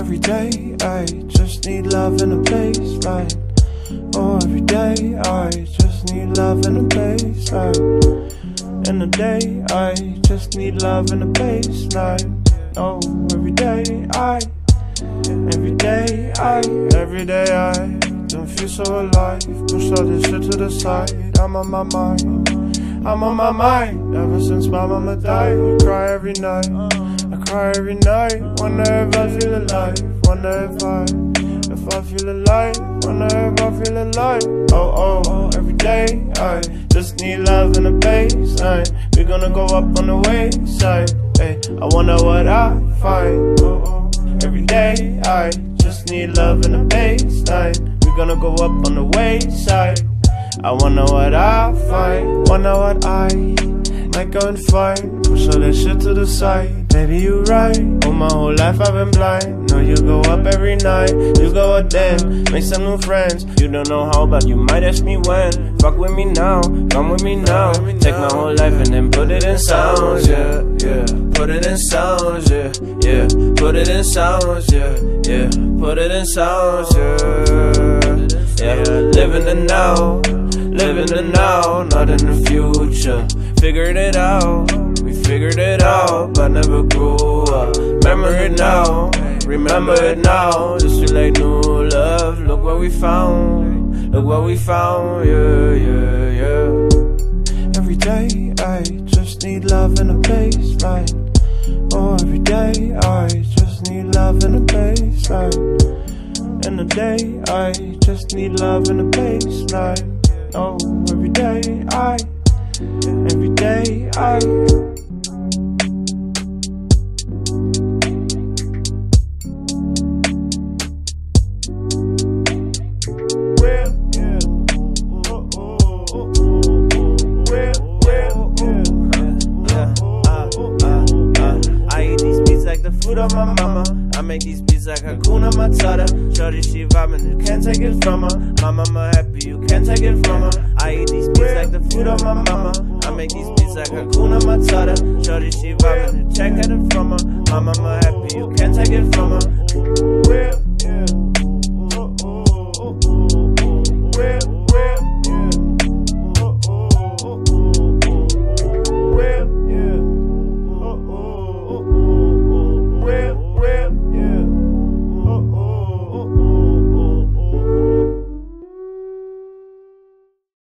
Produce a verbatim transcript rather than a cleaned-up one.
every day I just need love and a baseline. Oh, every day I just need love and a baseline. In the day I just need love and a baseline. Oh, every day I, every day I, every day I don't feel so alive. Push all this shit to the side. I'm on my mind, I'm on my mind. Ever since my mama died, we cry every night. I cry every night. Wonder if I feel alive. Wonder if I, if I feel alive. Wonder if I feel alive. Oh, oh, oh, every day I just need love and a baseline. We gonna go up on the wayside. Hey, I wonder what I find. Oh, oh, every day I just need love and a baseline. We gonna go up on the wayside. I wonder what I find. Wonder what I might go and find. Push all that shit to the side. Baby, you right. All my whole life I've been blind. Know you go up every night. You go out then, make some new friends. You don't know how, but you might ask me when. Fuck with me now, come with me now. Take my whole life and then put it in sounds, yeah, yeah. Put it in sounds, yeah, yeah. Put it in sounds, yeah, yeah. Put it in sounds, yeah, yeah. Live in the now, live in the now, not in the future. Figured it out, we figured it out, but never grew up. Remember it now, remember it now. Just feel like new love. Look what we found, look what we found, yeah, yeah, yeah. Every day I just need love and a baseline. Oh, every day I just need love and a baseline. In the day I just need love and a baseline. Oh, every day I, every day I. Food of my mama, I make these beats like Hakuna Matata. Shorty, she vibing, you can't take it from her. My mama happy, you can't take it from her. I eat these beats like the food of my mama. I make these beats like Hakuna Matata. Shorty, she vibing, you can't get it from her. My mama happy, you can't take it from her.